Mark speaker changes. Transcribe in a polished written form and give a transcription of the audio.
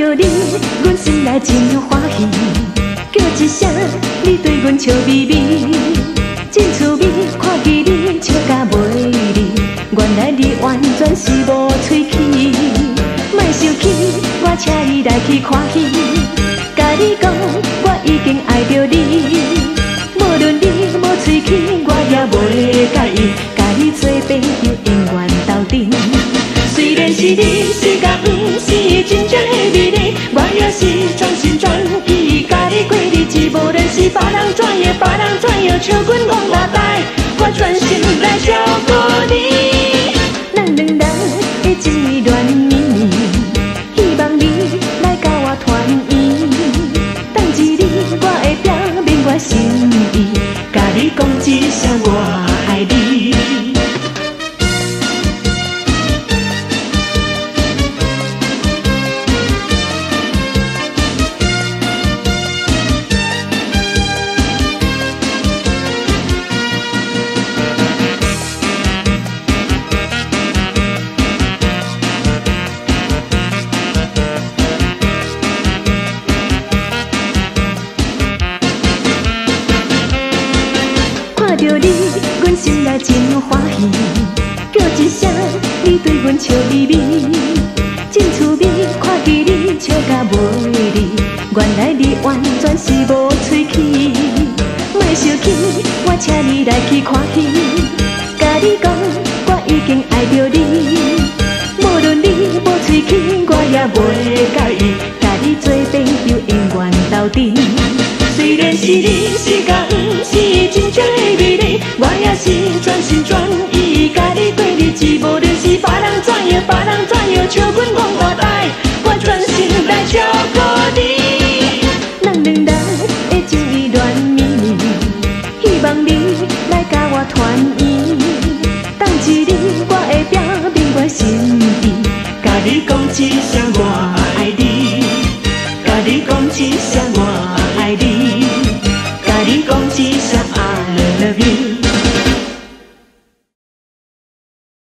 Speaker 1: 着你，阮心内真欢喜，叫一声你对阮笑眯眯，真趣味，看见你笑甲袂离，原来你完全是无喙齿。莫生气，我请你来去看戏，甲你讲我已经爱着你，无论你无喙齿，我也袂介意，甲你做朋友永远斗阵。虽然是你，是甲不是真正的美丽，我也是全心全意甲你过日子。无论是别人怎样，别人怎样笑阮憨大呆，我全心来照顾你。咱两人的情意乱绵绵，希望你来甲我团圆。当一日我会表明我心意，甲你讲一声我爱你。看着你，阮心内真欢喜，叫一声你对阮笑眯眯，真趣味，看见你笑甲袂离，原来你完全是无喙齿。莫生气，我请你来去看戏，甲你讲我已经爱着你，无论你无喙齿，我也袂介意，甲你做朋友永远斗阵。虽然是你，是甲不是真正的美丽，我也是全心全意甲你过日子。无论是别人怎样，别人怎样笑阮憨大呆，我全心来照顾你。咱两人的情意乱绵绵，希望你来甲我团圆。当一日我会表明我心意，甲你讲一声我爱你，甲你讲一声。